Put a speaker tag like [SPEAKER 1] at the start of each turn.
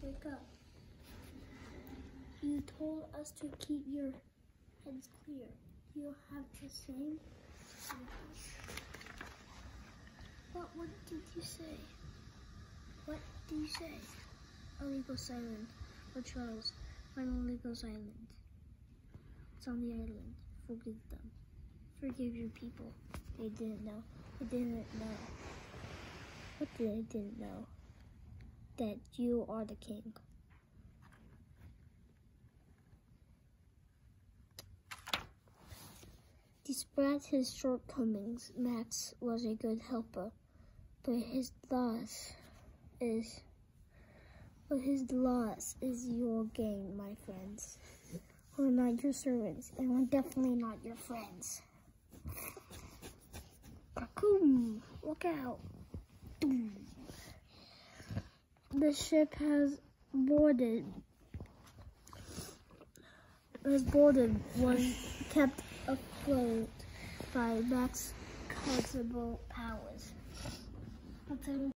[SPEAKER 1] Wake up. You told us to keep your heads clear. You have the same. What did you say? What did you say? Only go silent. Or Charles, finally go silent. It's on the island. Forgive them. Forgive your people. They didn't know. They didn't know. What they didn't know? That you are the king. Despite his shortcomings, Max was a good helper, but his loss is your gain, my friends. We're not your servants, and we're definitely not your friends. Cocoon, look out. The ship has boarded. Was kept afloat by Max's possible powers.